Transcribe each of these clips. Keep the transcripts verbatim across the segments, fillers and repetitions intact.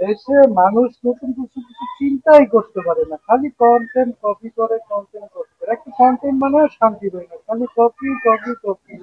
দেশে মানুষ নতুন কিছু কিছু চিন্তাই করতে পারে না, খালি কন্টেন্ট কপি করে কন্টেন্ট কপি করে। একটা কন্টেন্ট মানে শান্তি পাই না, খালি কপি কপি কপি।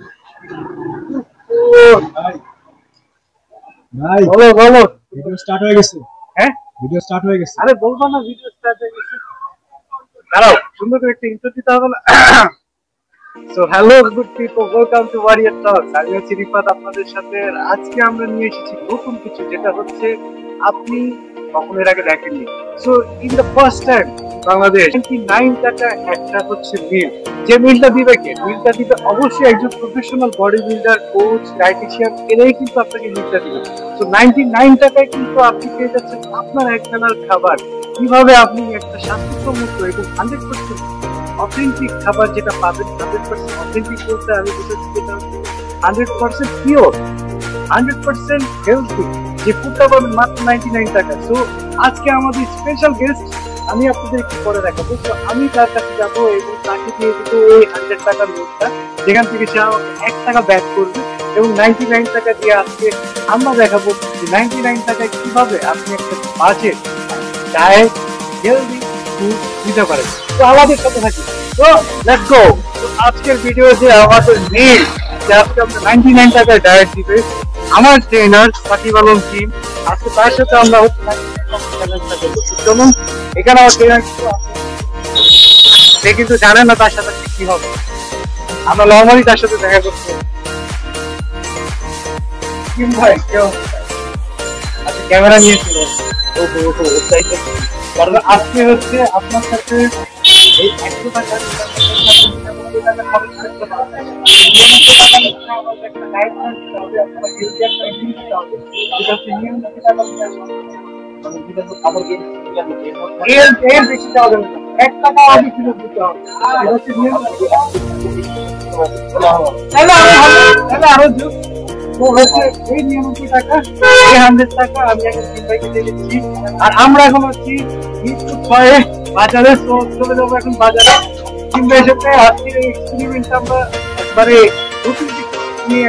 ভাই বলো বলো, ভিডিও স্টার্ট হয়ে গেছে। হ্যাঁ ভিডিও স্টার্ট হয়ে গেছে। আরে বলবা না ভিডিও স্টার্ট হয়ে গেছে, দাঁড়াও সুন্দর করে একটা ইন্ট্রো দিতে হবে না? So hello good people, welcome to Warrior Talks. আমি হচ্ছি রিফাত আপনাদের সাথে। আজকে আমরা নিয়ে এসেছি নতুন কিছু, যেটা হচ্ছে আপনি কখনো এর আগে দেখেননি। So in the first time Bangladesh ninety টাকা একটা হচ্ছে মিল। যে মিলটা দিবে কে? মিলটা দিবে অবশ্যই একজন professional body builder, coach, dietician, এরাই কিন্তু আপনাকে মিলটা দিবে। সো নাইনটি নাইন টাকায় কিন্তু আপনি পেয়ে যাচ্ছেন আপনার একবেলার খাবার। কিভাবে আপনি একটা স্বাস্থ্যসম্মত এবং হান্ড্রেড পার্সেন্ট অথেন্টিক খাবার যেটা পাবেন, হান্ড্রেড পার্সেন্ট অথেন্টিক বলতে আমি বুঝাচ্ছি যেটা hundred percent pure, hundred percent healthy, যে ফুডটা পাবেন মাত্র নাইনটি নাইন টাকা। সো আজকে আমাদের স্পেশাল গেস্ট আমি আপনাদের একটু পরে দেখাবো। তো আমি তার কাছে যাবো এবং তাকে দিয়ে দিবো ওই হান্ড্রেড টাকার নোটটা, যেখান থেকে সে আমাকে এক টাকা ব্যাক করবে এবং নাইনটি নাইন টাকা দিয়ে আজকে আমরা দেখাবো যে নাইনটি নাইন টাকায় কিভাবে আপনি একটা বাজেট ডায়েট হেলদি ফুড দিতে পারেন। তো আমাদের সাথে থাকি। তো লেটস গো। তো আজকের ভিডিও যে আমাদের মেইন যে আজকে আমরা নাইনটি নাইন টাকায় ডায়েট দিবে আমার ট্রেনার সাকিব আলম টিম। আজকে তার সাথে আমরা হচ্ছে চলুন, এখানে আমার ট্রেনার কিন্তু সে কিন্তু জানেন না তার সাথে কি হবে। আমরা নর্মালি তার সাথে দেখা করতে ভাই কেউ আচ্ছা ক্যামেরা নিয়েছিল। কারণ আজকে হচ্ছে আপনার সাথে এই একশো টাকা এক টাকা আরো এই নিরানব্বই টাকা এই হান্ড্রেড টাকা আমি এখন তিন ভাইকে দিয়ে দিচ্ছি। আর আমরা এখন হচ্ছি ছয়ে বাজারে, চলে যাবো এখন বাজারে তিন ভাইয়ের সাথে। আজকের এই এক্সপেরিমেন্টটা আমরা একবারে নতুন নিয়ে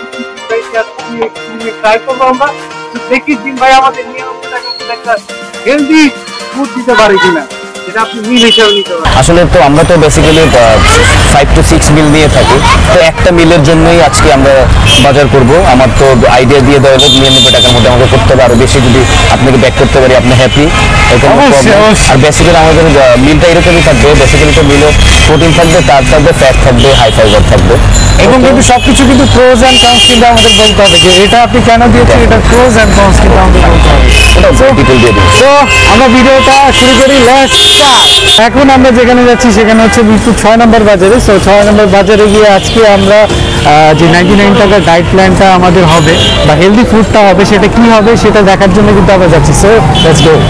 ট্রাই করবো আমরা। দেখি তিন ভাই আমাদের নিরানব্বই টাকা একটা হেলদি ফুড দিতে পারে কিনা, যেটা আপনি মিল হিসাবে নিতে পারেন। আসলে তো আমরা তো basically five to six meal নিয়ে থাকি, তো একটা মিলের জন্যই আজকে আমরা বাজার করব। আমার তো আইডিয়া দিয়ে দেওয়া হলো নিরানব্বই টাকার মধ্যে আমাকে করতে হবে, আরো বেশি যদি আপনাকে ব্যাক করতে পারি আপনি হ্যাপি। আর বেসিক্যালি আমাদের মিলটা এরকমই থাকবে, বেসিক্যালি তো মিলে প্রোটিন থাকবে, তার থাকবে ফ্যাট থাকবে, হাই ফাইবার থাকবে, এবং কিন্তু সবকিছু কিন্তু প্রোজ এন্ড কনস কিন্তু আমাদের বলতে হবে যে এটা আপনি কেন দিয়েছেন, এটা প্রোজ এন্ড কনস কিন্তু আমাদের বলতে হবে। এটা ডিটেইল দিয়ে দিই। তো আমরা ভিডিওটা শুরু করি, লেটস স্টার্ট। এখন আমরা যেখানে যাচ্ছি সেখানে হচ্ছে মিরপুর ছয় নম্বর বাজারে। সো ছয় নম্বর বাজারে গিয়ে আজকে আমরা যে নাইনটি নাইন টাকার ডায়েট প্ল্যানটা আমাদের হবে বা হেলদি ফুডটা হবে, সেটা কি হবে সেটা দেখার জন্য কিন্তু আমরা যাচ্ছি। So let's go.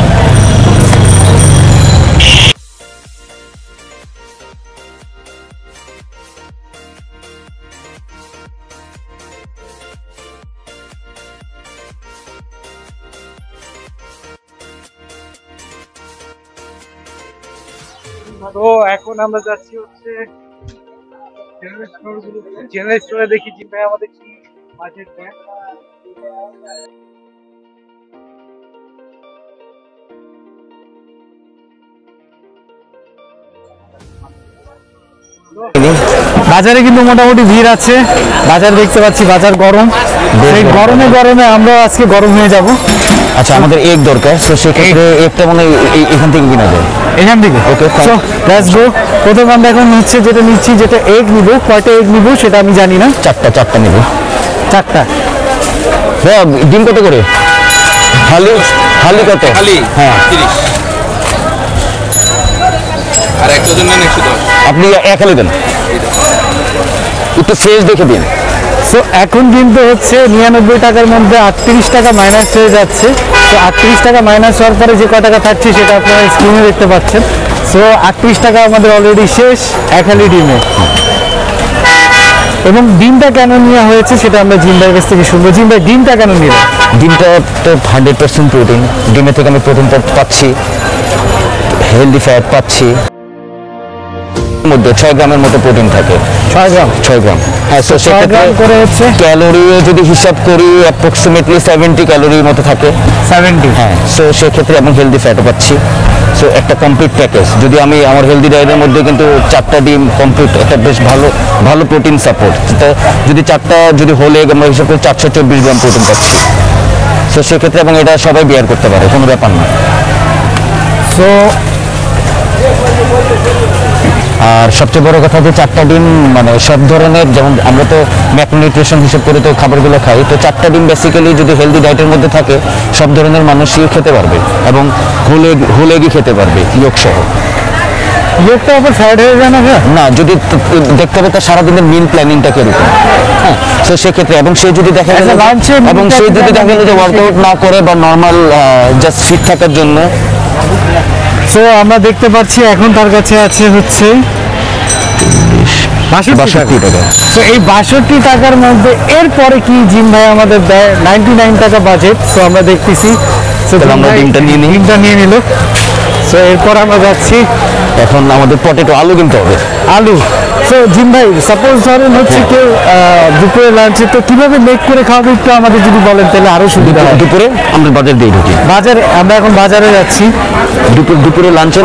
তো এখন আমরা যাচ্ছি হচ্ছে জেনারেল স্টোরে, দেখি জি ভাই আমাদের কি বাজেট দেয়। বাজারে কিন্তু মোটামুটি ভিড় আছে, বাজার দেখতে পাচ্ছি, বাজার গরম। এই গরমে গরমে আমরা আজকে গরম হয়ে যাব। আচ্ছা আমাদের এগ দরকার, তো সেক্ষেত্রে এগটা মনে হয় এখান থেকে কিনা যায়, এখান থেকে। Okay so let's go. প্রথম আমরা এখন নিচ্ছে যেটা নিচ্ছি যেটা এগ নিব। কয়টা এগ নিব সেটা আমি জানি না। চারটা চারটা নিব। চারটা। ডিম কত করে? হালি হালি কত? হালি হ্যাঁ তিরিশ। আর একটা জন্য একশো দশ। আপনি এক হালি দেন, একটু ফ্রেশ দেখে দিন। সো এখন কিন্তু হচ্ছে নিরানব্বই টাকার মধ্যে আটত্রিশ টাকা মাইনাস হয়ে যাচ্ছে। তো আটত্রিশ টাকা মাইনাস হওয়ার পরে যে কয় টাকা থাকছে সেটা আপনারা স্ক্রিনে দেখতে পাচ্ছেন। সো আটত্রিশ টাকা আমাদের অলরেডি শেষ এক হালি ডিমে। এবং ডিমটা কেন নেওয়া হয়েছে সেটা আমরা জিম ভাইয়ের কাছ থেকে শুনবো। জিম ভাই ডিমটা কেন নিলেন? ডিমটা তো হান্ড্রেড পার্সেন্ট প্রোটিন, ডিমের থেকে আমি প্রোটিনটা পাচ্ছি, হেলদি ফ্যাট পাচ্ছি। মধ্যে ছয় গ্রামের মতো প্রোটিন থাকে। ছয় গ্রাম ছয় গ্রাম হ্যাঁ। তো সেক্ষেত্রে করে হচ্ছে ক্যালোরিও যদি হিসাব করি অ্যাপ্রক্সিমেটলি সেভেন্টি ক্যালোরির মতো থাকে। সেভেন্টি হ্যাঁ। সো সেক্ষেত্রে এবং হেলদি ফ্যাটও পাচ্ছি। সো একটা কমপ্লিট প্যাকেজ যদি আমি আমার হেলদি ডায়েটের মধ্যে কিন্তু চারটা ডিম কমপ্লিট একটা বেশ ভালো ভালো প্রোটিন সাপোর্ট। যদি চারটা যদি হোল এগ আমরা হিসাব করি চারশো চব্বিশ গ্রাম প্রোটিন পাচ্ছি। সো সেক্ষেত্রে এবং এটা সবাই বিয়ার করতে পারে, কোনো ব্যাপার না। সো আর সবচেয়ে বড় কথা যে চারটা ডিম মানে সব ধরনের, যেমন আমরা তো ম্যাক্রোনিউট্রিশন হিসেব করে তো খাবারগুলো খাই, তো চারটা ডিম বেসিক্যালি যদি হেলদি ডায়েটের মধ্যে থাকে সব ধরনের মানুষই খেতে পারবে এবং হোল এগ হোল এগই খেতে পারবে ইয়ক সহ। ইয়কটা আবার ফ্যাট হয়ে যায় না? না, যদি দেখতে হবে তার সারাদিনের মিল প্ল্যানিংটা কিরকম। হ্যাঁ। তো সেক্ষেত্রে এবং সে যদি দেখা গেল এবং সে যদি দেখা গেল যে ওয়ার্কআউট না করে বা নর্মাল জাস্ট ফিট থাকার জন্য। সো আমরা দেখতে পাচ্ছি এখন তার কাছে আছে হচ্ছে বাষট্টি টাকা। তো এই বাষট্টি টাকার মধ্যে এরপরে কি জিম ভাই আমাদের দেয় নাইনটি নাইন টাকা বাজেট। তো আমরা দেখতেছি আমরা ডিমটা নিয়ে নিই। ডিমটা নিয়ে নিল। সো এরপর আমরা যাচ্ছি, এখন আমাদের পটেটো আলু কিনতে হবে। আলু। সো জিম ভাই সাপোজ ধরেন হচ্ছে কেউ দুপুরে লাঞ্চে তো কিভাবে মেক করে খাওয়াবে একটু আমাদের যদি বলেন তাহলে আরো সুবিধা হয়। দুপুরে আমরা বাজার দিয়ে ঢুকি। বাজারে আমরা এখন বাজারে যাচ্ছি। দুপুর দুপুরে লাঞ্চের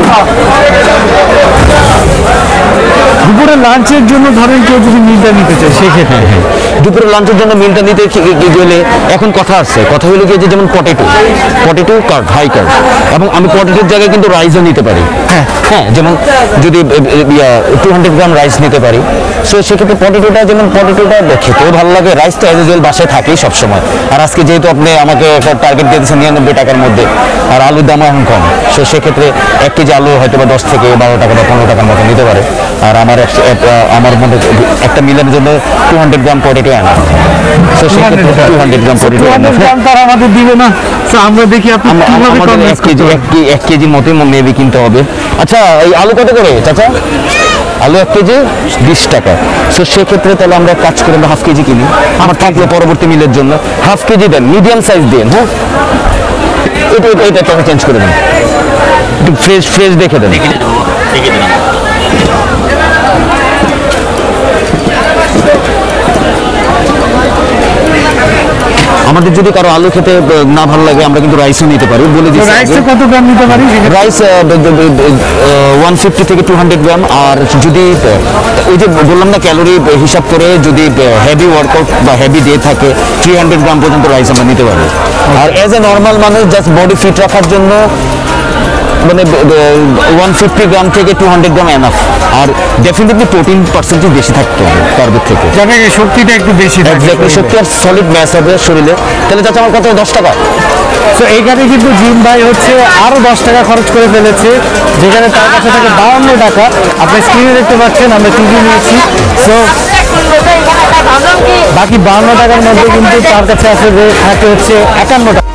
দুপুরে লাঞ্চের জন্য ধরেন কেউ যদি মিলটা নিতে চায় সেক্ষেত্রে দুপুরে লাঞ্চের জন্য মিলটা নিতে গেলে এখন কথা আছে, কথা হলো কি যে যেমন potato potato carb high carb, এবং আমি পটেটোর জায়গায় কিন্তু রাইসও নিতে পারি। হ্যাঁ হ্যাঁ যেমন যদি টু হান্ড্রেড গ্রাম রাইস নিতে পারি। সো সেক্ষেত্রে পটেটোটা যেমন পটেটোটা খেতেও ভালো লাগে, রাইস তো অ্যাজ ইউজুয়াল বাসায় থাকেই সবসময়। আর আজকে যেহেতু আপনি আমাকে একটা টার্গেট দিয়ে দিচ্ছেন নিরানব্বই টাকার মধ্যে, আর আলুর দাম এখন কম, সো সেক্ষেত্রে এক কেজি আলু হয়তো বা দশ থেকে বারো টাকা বা পনেরো টাকার মতো নিতে পারে। আর আমার আমার মধ্যে একটা মিলের জন্য টু হান্ড্রেড গ্রাম পটেটো আনা। সো সেক্ষেত্রে টু হান্ড্রেড গ্রাম পটেটো তারা আমাদের দিবে না। তো আমরা দেখি আপনি কিভাবে এক কেজি এক কেজির মতোই মেবি কিনতে হবে। আচ্ছা এই আলু কত করে চাচা? আলু এক কেজি বিশ টাকা। সো সেক্ষেত্রে তাহলে আমরা কাজ করে আমরা হাফ কেজি কিনি, আমার থাকলে পরবর্তী মিলের জন্য হাফ কেজি দেন, মিডিয়াম সাইজ দেন। হ্যাঁ এটা এটা টাকা চেঞ্জ করে দেন, একটু ফ্রেশ ফ্রেশ দেখে দেন। আমাদের যদি কারো আলু খেতে না ভালো লাগে আমরা কিন্তু রাইসও নিতে পারি, বলে দিচ্ছি। রাইসে কত গ্রাম নিতে পারি? রাইস ওয়ান ফিফটি থেকে টু হান্ড্রেড গ্রাম। আর যদি ওই যে বললাম না ক্যালোরি হিসাব করে যদি হেভি ওয়ার্কআউট বা হেভি ডে থাকে থ্রি হান্ড্রেড গ্রাম পর্যন্ত রাইস আমরা নিতে পারি। আর অ্যাজ এ নর্মাল মানুষ জাস্ট বডি ফিট রাখার জন্য মানে ওয়ান ফিফটি গ্রাম থেকে টু হান্ড্রেড গ্রাম এনাফ। আর ডেফিনেটলি প্রোটিন পার্সেন্টেজ বেশি থাকতে হবে কার্বের থেকে, যাতে শক্তিটা একটু বেশি থাকে, শক্তি আর সলিড ম্যাস হবে শরীরে। তাহলে চাচা আমার কত? দশ টাকা। তো এইখানে কিন্তু জিম ভাই হচ্ছে আরো দশ টাকা খরচ করে ফেলেছে, যেখানে তার কাছে থাকে বাউন্ন টাকা। আপনি স্ক্রিনে দেখতে পাচ্ছেন আমরা টিভি নিয়েছি। সো বাকি বাউন্ন টাকার মধ্যে কিন্তু তার কাছে আছে যে থাকে হচ্ছে একান্ন টাকা।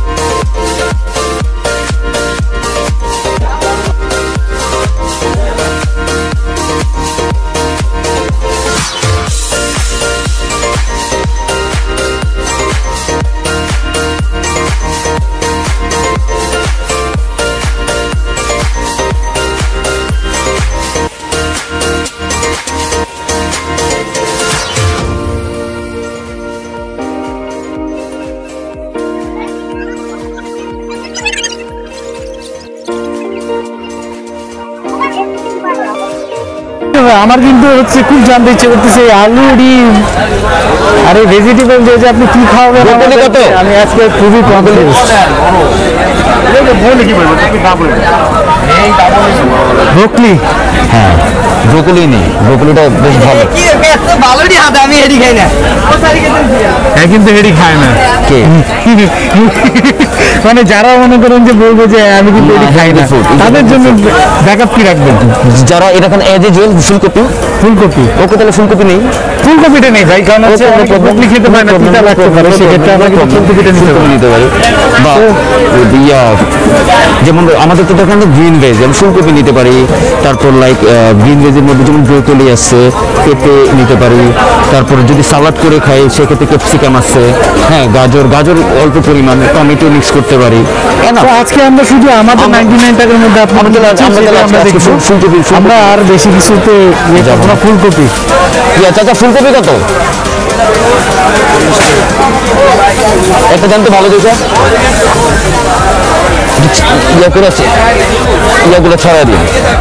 আমার কিন্তু হচ্ছে খুব জানতে ইচ্ছে করতেছে আলু ডিম আর এই ভেজিটেবল যে যে আপনি কি খাওয়াবেন কত? আমি আজকে খুবই কনফিউজ। ব্রোকলি, হ্যাঁ ব্রোকলি নেই, ব্রোকলিটা বেশ ভালো। আমি হেডি খাই না। হ্যাঁ কিন্তু হেডি খায় না কে? মানে যারা মনে করেন যে বলবো যে আমি কিন্তু হেডি খাই না, তাদের জন্য ব্যাকআপ কি রাখবেন? যারা এটা এখন এজ ইউজুয়াল ফুলকপি ফুলকপি ওকে তাহলে ফুলকপি নেই, ফুলকপিটা নেই ভাই, কারণ হচ্ছে ব্রোকলি খেতে পারে না, তিতা লাগতে পারে, সেক্ষেত্রে আমরা কিন্তু ফুলকপিটা নিতে পারি। বা ইয়া যেমন আমাদের তো দোকানে গ্রিন ভেজ, আমি ফুলকপি নিতে পারি। তারপর লাইক গ্রিন ভেজ ভেজের মধ্যে যেমন ব্রোকলি আছে, পেঁপে নিতে পারি, তারপরে যদি সালাদ করে খাই সেক্ষেত্রে ক্যাপসিকাম আছে, হ্যাঁ গাজর গাজর অল্প পরিমাণে, টমেটো মিক্স করতে পারি। আজকে আমরা শুধু আমাদের নাইনটি নাইন টাকার মধ্যে আপনাদের ফুলকপি, আমরা আর বেশি কিছুতে ফুলকপি। চাচা ফুলকপি কত একটা জানতে ভালো দেখে ইয়া করে আছে, ইয়াগুলো ছড়া দিন।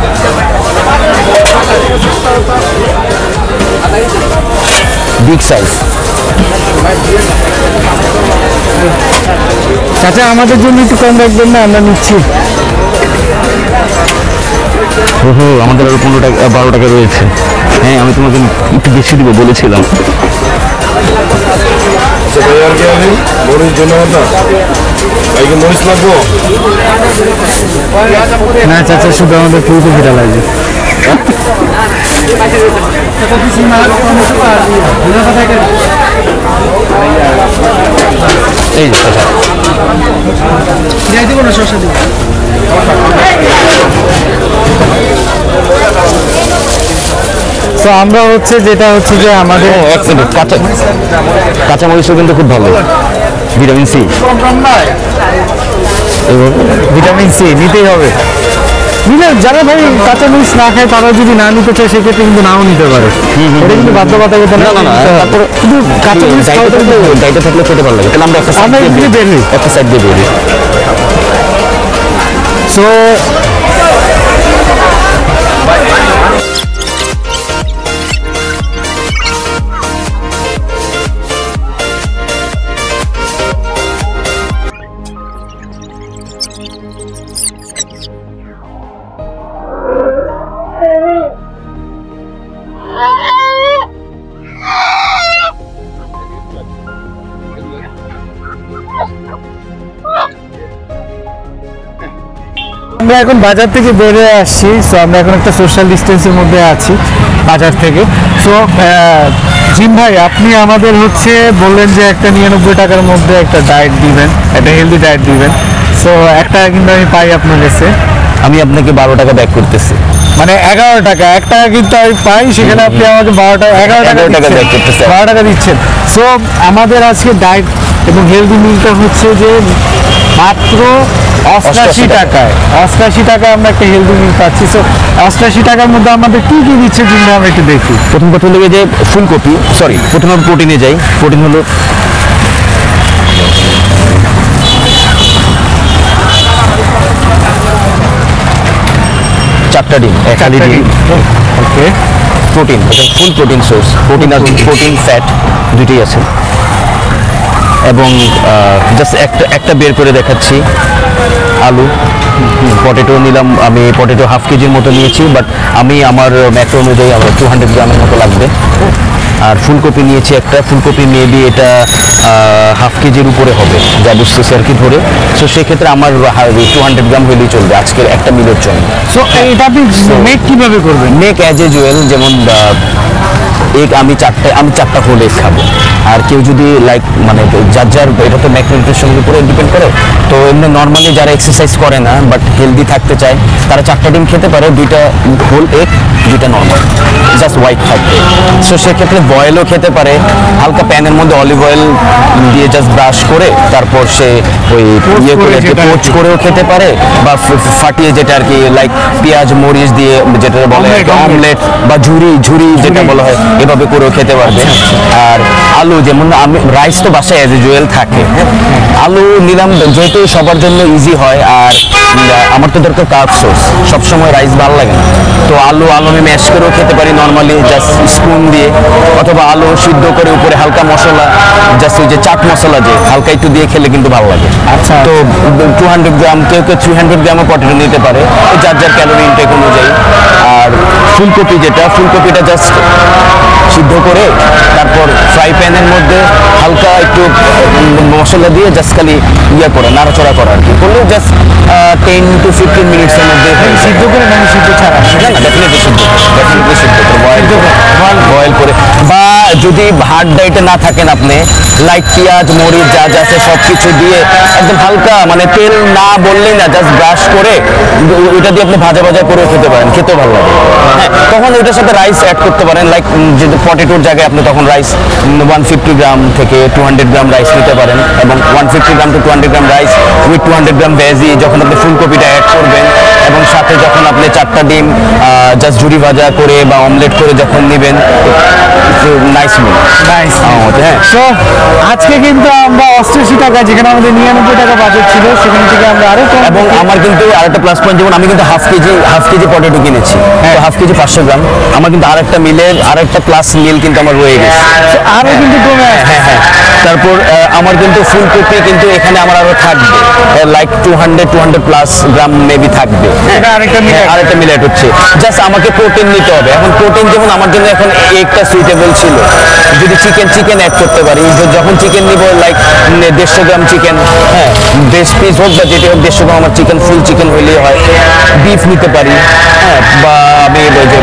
Big size. চাচা আমাদের জন্য একটু কম রাখবেন না, আমরা নিচ্ছি। ওহো আমাদের আরো পনেরো টাকা বারো টাকা রয়েছে। হ্যাঁ আমি তোমাকে একটু বেশি দিব বলেছিলাম। না চাচা শুধু আমাদের ফুলকপিটা লাগবে। এই যে দিব না শসা দিব। তো আমরা হচ্ছে যেটা হচ্ছে যে আমাদের কাঁচা কাঁচা মরিচও কিন্তু খুব ভালো, ভিটামিন সি। ভিটামিন সি নিতেই হবে। নিলে যারা ভাই কাঁচা মরিচ না খায় তারা যদি না নিতে চায় সেক্ষেত্রে কিন্তু নাও নিতে পারে, এটা কিন্তু বাধ্যবাধকতা না। তারপরে শুধু কাঁচা মরিচ ডাইটে থাকলে খেতে ভালো লাগে। তাহলে আমরা একটা আমরা এগুলি বের হই একটা সাইড দিয়ে বের হই। সো আমরা এখন বাজার থেকে বেরিয়ে আসছি। সো আমরা এখন একটা সোশ্যাল ডিস্টেন্সের মধ্যে আছি বাজার থেকে। সো জিম ভাই আপনি আমাদের হচ্ছে বললেন যে একটা নিরানব্বই টাকার মধ্যে একটা ডায়েট দিবেন, একটা হেলদি ডায়েট দিবেন। সো একটা কিন্তু আমি পাই আপনার কাছে, আমি আপনাকে বারো টাকা ব্যাক করতেছি, মানে এগারো টাকা এক টাকা কিন্তু আমি পাই, সেখানে আপনি আমাকে বারো টাকা এগারো টাকা ব্যাক করতেছেন, বারো টাকা দিচ্ছেন। সো আমাদের আজকে ডায়েট এবং হেলদি মিলটা হচ্ছে যে মাত্র অষ্টাশি টাকায়, অষ্টাশি টাকায় আমরা একটা হেলদি মিল পাচ্ছি। সো অষ্টাশি টাকার মধ্যে আমাদের কি কি দিচ্ছে জিনিস আমরা একটু দেখি। প্রথম কথা হলো যে ফুলকপি, সরি প্রথমে প্রোটিনে যাই। প্রোটিন হলো চারটা ডিম, একটা ডিম। ওকে প্রোটিন, এটা ফুল প্রোটিন সোর্স, প্রোটিন আর প্রোটিন ফ্যাট দুটোই আছে। এবং জাস্ট একটা একটা বের করে দেখাচ্ছি, আলু, পটেটো নিলাম আমি, পটেটো হাফ কেজির মতো নিয়েছি, বাট আমি আমার ম্যাক্রো অনুযায়ী আমার টু হান্ড্রেড গ্রামের মতো লাগবে। আর ফুলকপি নিয়েছি একটা, ফুলকপি মেবি এটা হাফ কেজির উপরে হবে যা বুঝতেছি আর কি ধরে। সো সেক্ষেত্রে আমার টু হান্ড্রেড গ্রাম হলেই চলবে আজকের একটা মিলের জন্য। সো এটা আপনি মেক কীভাবে করবেন? মেক অ্যাজ এ জুয়েল, যেমন এগ আমি চারটে আমি চারটা হোল এগ খাবো। আর কেউ যদি লাইক মানে যার যার এটা তো ম্যাক্রোনিউট্রিশনের উপরে ডিপেন্ড করে, তো এমনি নর্মালি যারা এক্সারসাইজ করে না বাট হেলদি থাকতে চায় তারা চারটা ডিম খেতে পারে, দুইটা হোল এগ, দুইটা নর্মাল জাস্ট হোয়াইট থাকবে। সো সেক্ষেত্রে বয়েলও খেতে পারে, হালকা প্যানের মধ্যে অলিভ অয়েল দিয়ে জাস্ট ব্রাশ করে তারপর সে ওই ইয়ে করে পোচ করেও খেতে পারে, বা ফাটিয়ে যেটা আর কি লাইক পেঁয়াজ মরিচ দিয়ে যেটা বলে অমলেট বা ঝুরি ঝুরি যেটা বলা হয় এভাবে করেও খেতে পারবে। আর আলু, যেমন আমি রাইস তো বাসায় অ্যাজ ইউজুয়াল থাকে, আলু নিলাম যেহেতু সবার জন্য ইজি হয়, আর আমার তো দরকার কার্ব সোর্স, সবসময় রাইস ভালো লাগে না, তো আলু আলু আমি ম্যাশ করেও খেতে পারি নর্মালি জাস্ট স্পুন দিয়ে, অথবা আলু সিদ্ধ করে উপরে হালকা মশলা জাস্ট ওই যে চাট মশলা যে হালকা একটু দিয়ে খেলে কিন্তু ভালো লাগে। আচ্ছা, তো টু হান্ড্রেড গ্রাম কেউ কেউ থ্রি হান্ড্রেড গ্রামও পটেটো নিতে পারে যার যার ক্যালোরি ইনটেক অনুযায়ী। আর ফুলকপি যেটা, ফুলকপিটা জাস্ট সিদ্ধ করে তারপর ফ্রাই প্যানের মধ্যে হালকা একটু মশলা দিয়ে জাস্ট খালি ইয়ে করে নাড়াচড়া করা আর কি করলে জাস্ট টেন টু ফিফটিন মিনিটসের মধ্যে সিদ্ধ করে মানে সিদ্ধ ছাড়া ডেফিনেটলি সিদ্ধ ডেফিনেটলি সিদ্ধ করে বয়েল বয়েল করে, বা যদি হার্ড ডায়েটে না থাকেন আপনি, লাইক পেঁয়াজ মরিচ যা যা আছে সব কিছু দিয়ে একদম হালকা, মানে তেল না বললেই না, জাস্ট ব্রাশ করে ওইটা দিয়ে আপনি ভাজা ভাজা করে খেতে পারেন, খেতেও ভালো লাগে। হ্যাঁ, তখন ওইটার সাথে রাইস অ্যাড করতে পারেন, লাইক যে পটেটোর জায়গায় আপনি তখন রাইস ওয়ান ফিফটি গ্রাম থেকে টু হান্ড্রেড গ্রাম রাইস নিতে পারেন, এবং one fifty gram to two hundred gram rice with two hundred gram veggie যখন আপনি ফুলকপিটা অ্যাড করবেন, এবং সাথে যখন আপনি চারটা ডিম জাস্ট ঝুরি ভাজা করে বা অমলেট করে যখন নেবেন, নাইস মিল। নাইস। হ্যাঁ, সো আজকে কিন্তু আমরা অষ্টআশি টাকা, যেখানে আমাদের নিরানব্বই টাকা বাজেট ছিল, সেখান থেকে আমরা আরো কম। এবং আমার কিন্তু আরেকটা প্লাস পয়েন্ট, যেমন আমি কিন্তু হাফ কেজি হাফ কেজি পটেটো কিনেছি, হ্যাঁ হাফ কেজি পাঁচশো গ্রাম, আমার কিন্তু আরেকটা মিলের আরেকটা প্লাস মিল কিন্তু আমার রয়ে গেছে, আরো কিন্তু কমে। হ্যাঁ হ্যাঁ। তারপর আমার কিন্তু ফুলকপি কিন্তু এখানে আমার আরো থাকবে, like two hundred two hundred plus gram maybe থাকবে, আরেকটা মিল আরেকটা মিল অ্যাড হচ্ছে। জাস্ট আমাকে প্রোটিন নিতে হবে। এখন প্রোটিন যেমন আমার জন্য এখন একটা সুইটেবল ছিল, যদি চিকেন চিকেন অ্যাড করতে পারি, যখন চিকেন নিব লাইক দেড়শো গ্রাম চিকেন, হ্যাঁ বেশ পিস হোক বা যেটি হোক, দেড়শো গ্রাম আমার চিকেন ফুল চিকেন হইলেই হয়, বিফ নিতে পারি, হ্যাঁ বা আমি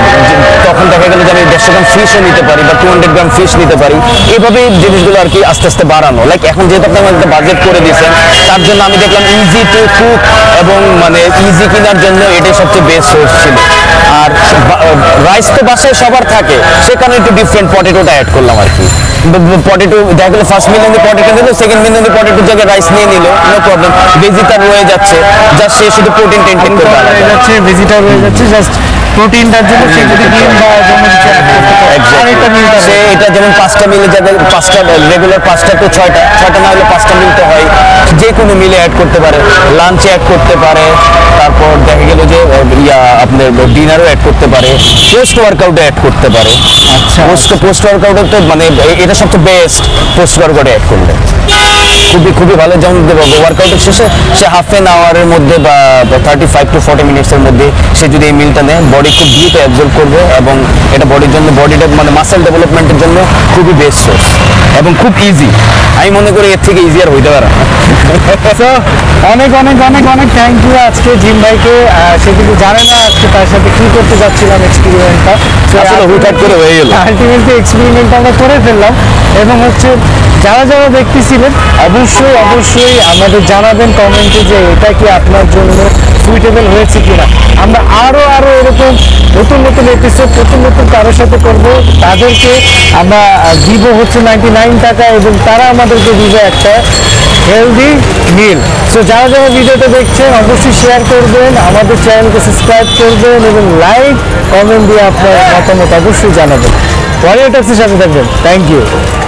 তখন দেখা গেল যে আমি দেড়শো গ্রাম ফিশও নিতে পারি বা টু হান্ড্রেড গ্রাম ফিশ নিতে পারি, এইভাবে জিনিসগুলো আর কি আস্তে আস্তে বাড়ানো। লাইক এখন যেহেতু আপনি আমাদের বাজেট করে দিয়েছেন, তার জন্য আমি দেখলাম ইজি টু কুক এবং মানে ইজি কেনার জন্য এটাই সবচেয়ে বেস্ট সোর্স ছিল। আর রাইস তো বাসায় সবার থাকে, সেখানে একটু ডিফারেন্ট পটেটোটা অ্যাড করলাম আর কি। পটেটো দেখা গেলো ফার্স্ট মিল পটেটো দিল, সেকেন্ড মিল পটেটোর জায়গায় রাইস নিয়ে নিল, নো প্রবলেম, ভেজিটার রয়ে যাচ্ছে, জাস্ট সে শুধু প্রোটিন টেনটেন করে রয়ে যাচ্ছে, ভেজিটার রয়ে যাচ্ছে, জাস্ট প্রোটিনটার জন্য সে যদি ডিম বা যেমন কিছু অ্যাড করতে পারে। আরেকটা মিলটা সে এটা যেমন পাঁচটা মিলে যাবে, পাঁচটা রেগুলার পাঁচটা তো ছয়টা, ছয়টা না হলে পাঁচটা মিলতে হয়, যে কোনো মিলে অ্যাড করতে পারে, লাঞ্চে অ্যাড করতে পারে, তারপর দেখা গেল যে ইয়া আপনার ডিনারও অ্যাড করতে পারে, পোস্ট ওয়ার্কআউটে অ্যাড করতে পারে। আচ্ছা, পোস্ট পোস্ট ওয়ার্কআউটে তো মানে এটা সবচেয়ে বেস্ট, পোস্ট ওয়ার্কআউটে অ্যাড করলে খুবই খুবই ভালো। যেমন ওয়ার্কআউটের শেষে সে হাফ এন আওয়ারের মধ্যে বা থার্টি ফাইভ টু ফর্টি মিনিটসের মধ্যে সে যদি এই মিলটা নেয়, বডি খুব দ্রুত অ্যাবজর্ব করবে, এবং এটা বডির জন্য বডিটা মানে মাসেল ডেভেলপমেন্টের জন্য খুবই বেস্ট সোর্স এবং খুব ইজি। আমি মনে করি এর থেকে ইজি আর হইতে পারে না। সো অনেক অনেক অনেক অনেক থ্যাংক ইউ আজকে জিম ভাইকে। সে কিন্তু জানে না আজকে তার সাথে কি করতে যাচ্ছিলাম এক্সপেরিমেন্টটা, আসলে হুটহাট করে হয়ে গেল। আলটিমেটলি এক্সপেরিমেন্টটা আমরা করে ফেললাম। এবং হচ্ছে যারা যারা দেখতেছিলেন, অবশ্যই অবশ্যই আমাদের জানাবেন কমেন্টে যে এটা কি আপনার জন্য সুইটেবল হয়েছে কিনা। আমরা আরো আরো এরকম নতুন নতুন এপিসোড নতুন নতুন কারোর সাথে করব, তাদেরকে আমরা দিব হচ্ছে নাইনটি নাইন টাকা, এবং তারা আমাদেরকে দিবে একটা হেলদি মিল। সো যারা যারা ভিডিওটা দেখছেন অবশ্যই শেয়ার করবেন, আমাদের চ্যানেলকে সাবস্ক্রাইব করবেন, এবং লাইক কমেন্ট দিয়ে আপনার মতামত অবশ্যই জানাবেন। ওয়ারিয়র টক্সের সাথে থাকবেন। Thank you.